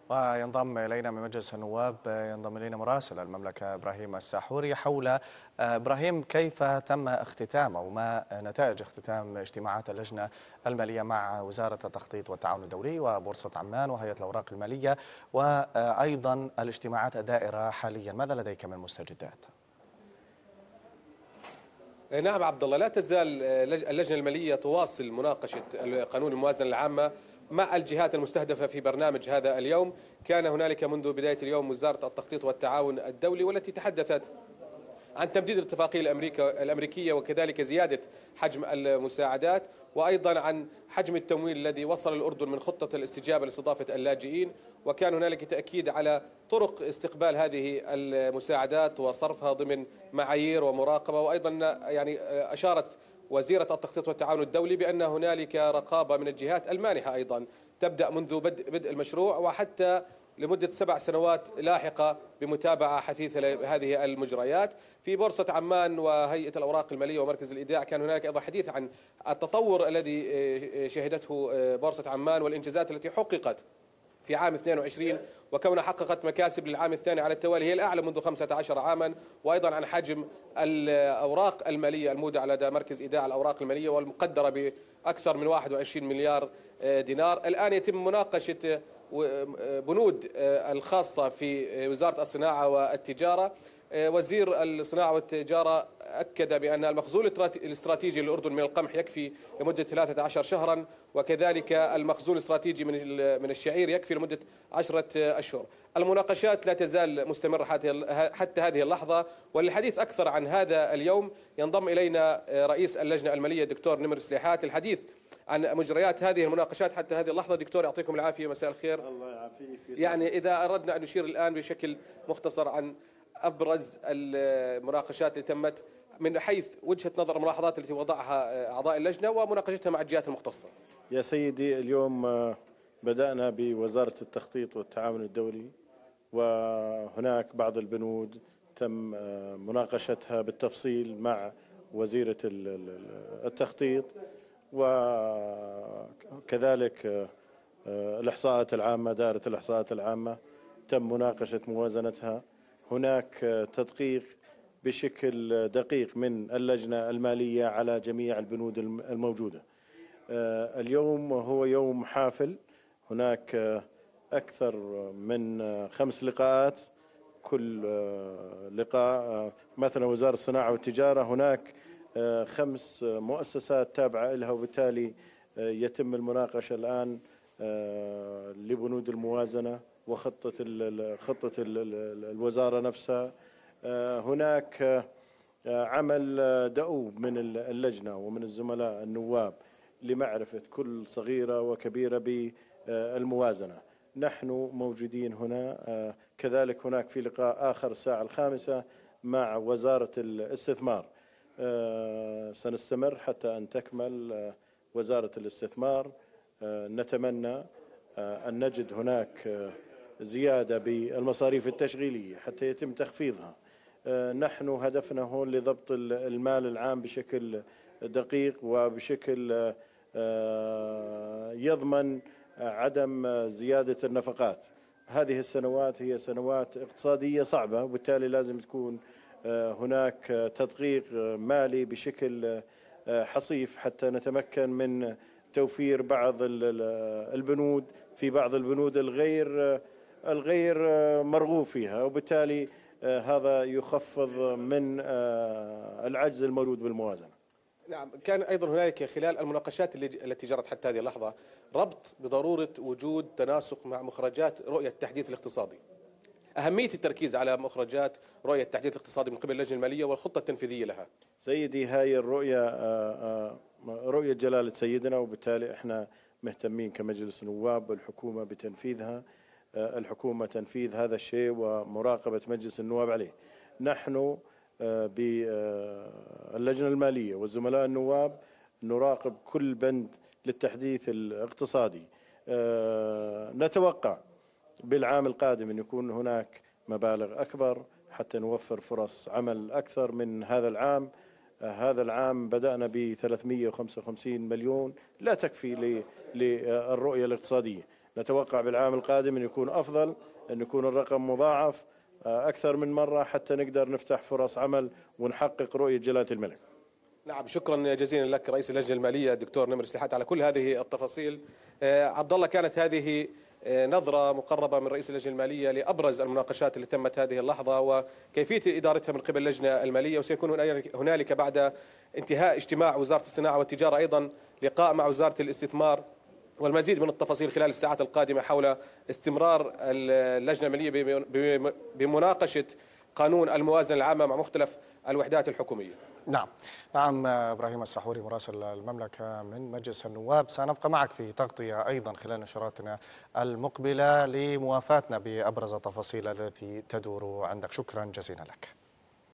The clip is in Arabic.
وينضم إلينا من مجلس النواب ينضم إلينا مراسل المملكة إبراهيم الساحوري. حول إبراهيم، كيف تم اختتام أو ما نتائج اختتام اجتماعات اللجنة المالية مع وزارة التخطيط والتعاون الدولي وبورصة عمان وهيئة الأوراق المالية، وأيضا الاجتماعات الدائرة حاليا، ماذا لديك من مستجدات؟ نعم عبد الله، لا تزال اللجنة المالية تواصل مناقشة قانون الموازنة العامة مع الجهات المستهدفة في برنامج هذا اليوم. كان هنالك منذ بداية اليوم وزارة التخطيط والتعاون الدولي، والتي تحدثت عن تمديد الاتفاقية الأمريكية وكذلك زيادة حجم المساعدات، وأيضا عن حجم التمويل الذي وصل الأردن من خطة الاستجابة لاستضافة اللاجئين. وكان هنالك تأكيد على طرق استقبال هذه المساعدات وصرفها ضمن معايير ومراقبة. وأيضا يعني أشارت وزيرة التخطيط والتعاون الدولي بأن هنالك رقابة من الجهات المانحة أيضا تبدأ منذ بدء المشروع وحتى لمدة 7 سنوات لاحقة بمتابعة حثيثة لهذه المجريات. في بورصة عمان وهيئة الأوراق المالية ومركز الإيداع كان هناك أيضا حديث عن التطور الذي شهدته بورصة عمان والإنجازات التي حققت في عام 22، وكونها حققت مكاسب للعام الثاني على التوالي هي الأعلى منذ 15 عاما. وأيضا عن حجم الأوراق المالية المودعة لدى مركز إيداع الأوراق المالية والمقدرة بأكثر من 21 مليار دينار. الآن يتم مناقشة بنود الخاصة في وزارة الصناعة والتجارة. وزير الصناعة والتجارة أكد بأن المخزون الاستراتيجي للأردن من القمح يكفي لمدة 13 شهرا، وكذلك المخزون الاستراتيجي من الشعير يكفي لمدة 10 أشهر. المناقشات لا تزال مستمرة حتى هذه اللحظة. وللحديث أكثر عن هذا اليوم ينضم إلينا رئيس اللجنة المالية الدكتور نمر سليحات الحديث عن مجريات هذه المناقشات حتى هذه اللحظة. دكتور يعطيكم العافية، مساء الخير. الله يعافيك. يعني إذا أردنا أن نشير الآن بشكل مختصر عن أبرز المناقشات اللي تمت من حيث وجهة نظر الملاحظات التي وضعها أعضاء اللجنة ومناقشتها مع الجهات المختصة. يا سيدي، اليوم بدأنا بوزارة التخطيط والتعاون الدولي، وهناك بعض البنود تم مناقشتها بالتفصيل مع وزيرة التخطيط، وكذلك الإحصاءات العامة، دائرة الإحصاءات العامة تم مناقشة موازنتها. هناك تدقيق بشكل دقيق من اللجنة المالية على جميع البنود الموجودة. اليوم هو يوم حافل، هناك أكثر من 5 لقاءات. كل لقاء مثلا وزارة الصناعة والتجارة هناك 5 مؤسسات تابعة لها، وبالتالي يتم المناقشة الآن لبنود الموازنة وخطة الوزارة نفسها. هناك عمل دؤوب من اللجنة ومن الزملاء النواب لمعرفة كل صغيرة وكبيرة بالموازنة. نحن موجودين هنا. كذلك هناك في لقاء آخر الساعة 5 مع وزارة الاستثمار. سنستمر حتى أن تكمل وزارة الاستثمار. نتمنى أن نجد هناك زيادة بالمصاريف التشغيلية حتى يتم تخفيضها. نحن هدفنا هون لضبط المال العام بشكل دقيق وبشكل يضمن عدم زيادة النفقات. هذه السنوات هي سنوات اقتصادية صعبة، وبالتالي لازم تكون هناك تدقيق مالي بشكل حصيف حتى نتمكن من توفير بعض البنود في بعض البنود الغير مرغوب فيها، وبالتالي هذا يخفض من العجز الموجود بالموازنة. نعم، كان أيضا هنالك خلال المناقشات التي جرت حتى هذه اللحظة ربط بضرورة وجود تناسق مع مخرجات رؤية التحديث الاقتصادي، أهمية التركيز على مخرجات رؤية التحديث الاقتصادي من قبل اللجنة المالية والخطة التنفيذية لها. سيدي، هاي الرؤية رؤية جلالة سيدنا، وبالتالي احنا مهتمين كمجلس النواب والحكومة بتنفيذها. الحكومة تنفيذ هذا الشيء ومراقبة مجلس النواب عليه. نحن باللجنة المالية والزملاء النواب نراقب كل بند للتحديث الاقتصادي. نتوقع بالعام القادم أن يكون هناك مبالغ أكبر حتى نوفر فرص عمل أكثر من هذا العام. هذا العام بدأنا ب 355 مليون، لا تكفي للرؤية الاقتصادية. نتوقع بالعام القادم أن يكون أفضل، أن يكون الرقم مضاعف أكثر من مرة حتى نقدر نفتح فرص عمل ونحقق رؤية جلالة الملك. نعم، شكرا جزيلا لك رئيس اللجنة المالية الدكتور نمر سليحات على كل هذه التفاصيل. عبد الله، كانت هذه نظرة مقربة من رئيس اللجنة المالية لأبرز المناقشات اللي تمت هذه اللحظة وكيفية إدارتها من قبل اللجنة المالية، وسيكون هنالك بعد انتهاء اجتماع وزارة الصناعة والتجارة أيضا لقاء مع وزارة الاستثمار والمزيد من التفاصيل خلال الساعات القادمة حول استمرار اللجنة المالية بمناقشة قانون الموازنة العامة مع مختلف الوحدات الحكومية. نعم إبراهيم السحوري مراسل المملكة من مجلس النواب، سنبقى معك في تغطية أيضا خلال نشراتنا المقبلة لموافاتنا بأبرز التفاصيل التي تدور عندك. شكرا جزيلا لك.